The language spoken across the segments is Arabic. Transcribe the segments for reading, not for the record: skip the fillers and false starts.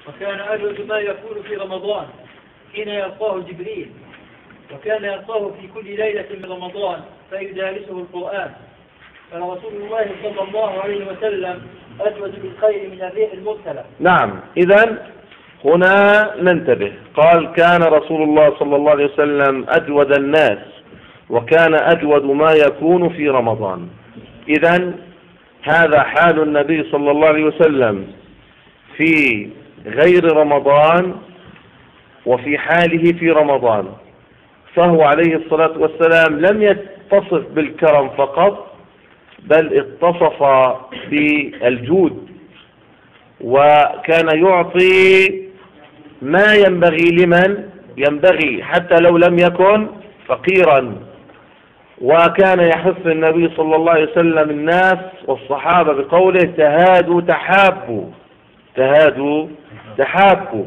وكان أجود ما يكون في رمضان حين يلقاه جبريل، وكان يلقاه في كل ليلة من رمضان فيدارسه القرآن. فرسول الله صلى الله عليه وسلم أجود بالخير من الريح المرسلة. نعم، إذن هنا ننتبه. قال كان رسول الله صلى الله عليه وسلم أجود الناس، وكان أجود ما يكون في رمضان. إذن هذا حال النبي صلى الله عليه وسلم في غير رمضان وفي حاله في رمضان. فهو عليه الصلاة والسلام لم يتصف بالكرم فقط، بل اتصف بالجود، وكان يعطي ما ينبغي لمن ينبغي حتى لو لم يكن فقيرا. وكان يحث النبي صلى الله عليه وسلم الناس والصحابة بقوله تهادوا تحابوا، تهادوا تحابوا،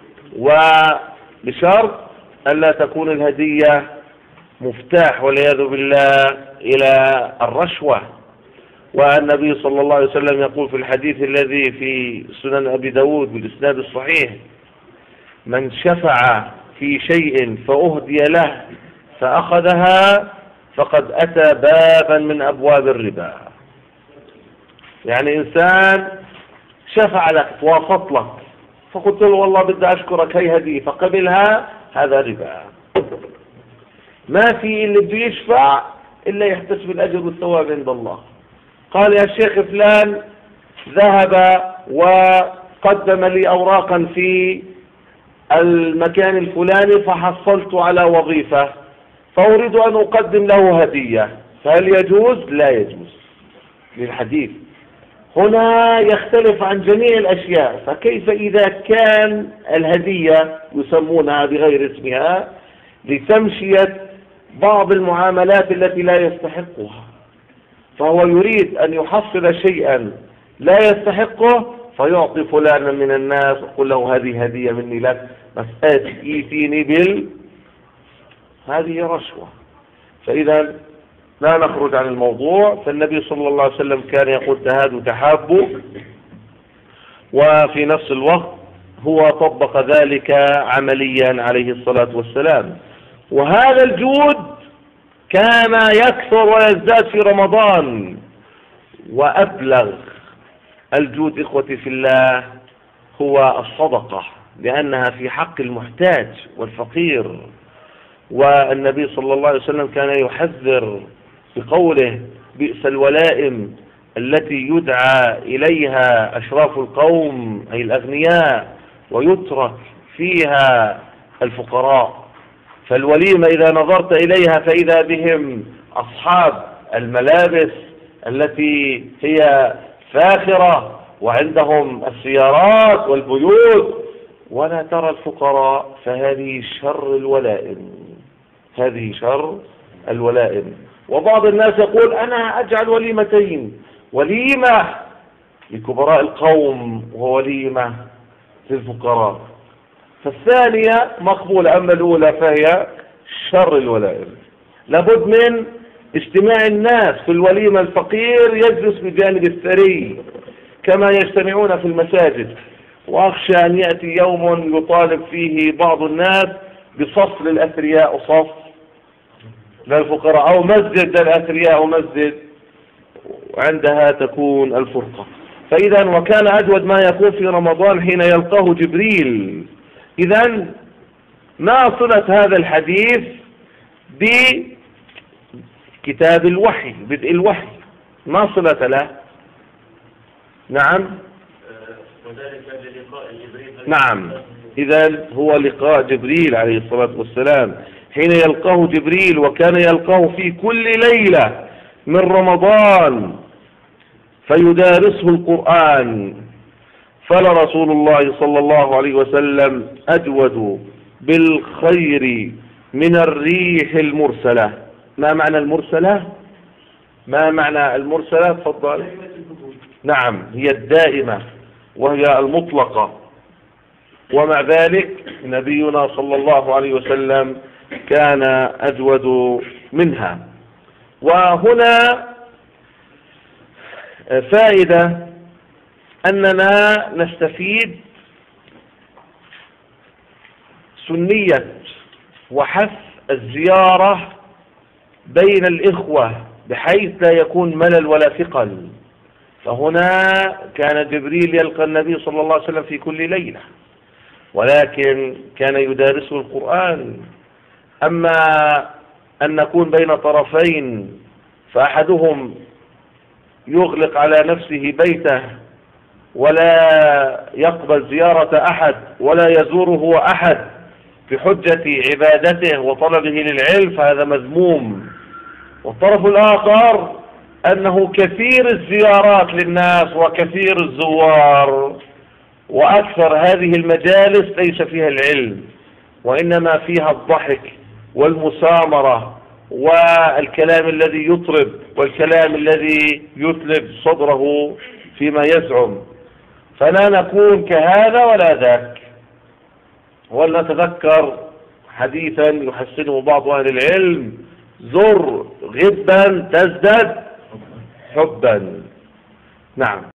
وبشرط ألا تكون الهدية مفتاح والعياذ بالله إلى الرشوة. والنبي صلى الله عليه وسلم يقول في الحديث الذي في سنن أبي داود بالإسناد الصحيح: من شفع في شيء فأهدي له فأخذها فقد أتى بابا من أبواب الربا. يعني إنسان شفع لك وافط لك فقلت له والله بدي أشكرك هي هدية فقبلها، هذا ربا. ما في اللي بده يشفع إلا يحتسب الأجر والثواب عند الله. قال يا شيخ فلان ذهب وقدم لي أوراقا في المكان الفلاني فحصلت على وظيفة فأريد أن أقدم له هدية، فهل يجوز؟ لا يجوز للحديث. هنا يختلف عن جميع الأشياء، فكيف إذا كان الهدية يسمونها بغير اسمها لتمشية بعض المعاملات التي لا يستحقها، فهو يريد أن يحصل شيئا لا يستحقه فيعطي فلانا من الناس ويقول له هذه هدية مني لك، بس ائتيني هذه رشوة. فإذا لا نخرج عن الموضوع. فالنبي صلى الله عليه وسلم كان يقول تهادوا تحابوا، وفي نفس الوقت هو طبق ذلك عمليا عليه الصلاة والسلام. وهذا الجود كان يكثر ويزداد في رمضان. وأبلغ الجود إخوتي في الله هو الصدقة، لأنها في حق المحتاج والفقير. والنبي صلى الله عليه وسلم كان يحذر بقوله بئس الولائم التي يدعى إليها أشراف القوم أي الأغنياء ويترك فيها الفقراء. فالوليمة إذا نظرت إليها فإذا بهم أصحاب الملابس التي هي فاخرة وعندهم السيارات والبيوت، ولا ترى الفقراء، فهذه شر الولائم، هذه شر الولائم. وبعض الناس يقول أنا أجعل وليمتين، وليمة لكبراء القوم ووليمة للفقراء، فالثانية مقبولة، أما الأولى فهي شر الولائم. لابد من اجتماع الناس في الوليمة، الفقير يجلس بجانب الثري كما يجتمعون في المساجد. وأخشى أن يأتي يوم يطالب فيه بعض الناس بصف للأثرياء وصف للفقراء، أو مسجد للأثرياء ومسجد، وعندها تكون الفرقة. فإذا وكان أجود ما يكون في رمضان حين يلقاه جبريل. إذا ما صلة هذا الحديث بكتاب الوحي، بدء الوحي؟ ما صلة له؟ نعم، وذلك للقاء جبريل. نعم، إذا هو لقاء جبريل عليه الصلاة والسلام حين يلقاه جبريل، وكان يلقاه في كل ليلة من رمضان فيدارسه القرآن. فلرسول الله صلى الله عليه وسلم أجود بالخير من الريح المرسلة. ما معنى المرسلة؟ ما معنى المرسلة؟ تفضل. نعم، هي الدائمة وهي المطلقة. ومع ذلك نبينا صلى الله عليه وسلم كان أجود منها. وهنا فائدة أننا نستفيد سنية وحث الزيارة بين الإخوة بحيث لا يكون ملل ولا ثقل. فهنا كان جبريل يلقى النبي صلى الله عليه وسلم في كل ليلة، ولكن كان يدارسه القرآن. أما أن نكون بين طرفين فأحدهم يغلق على نفسه بيته ولا يقبل زيارة أحد ولا يزوره أحد بحجة عبادته وطلبه للعلم، فهذا مذموم. والطرف الآخر أنه كثير الزيارات للناس وكثير الزوار، وأكثر هذه المجالس ليس فيها العلم وإنما فيها الضحك والمسامرة والكلام الذي يطرب والكلام الذي يثلب صدره فيما يزعم. فلا نكون كهذا ولا ذاك. ولنتذكر حديثا يحسنه بعض أهل العلم: زر غبا تزدد حبا. نعم.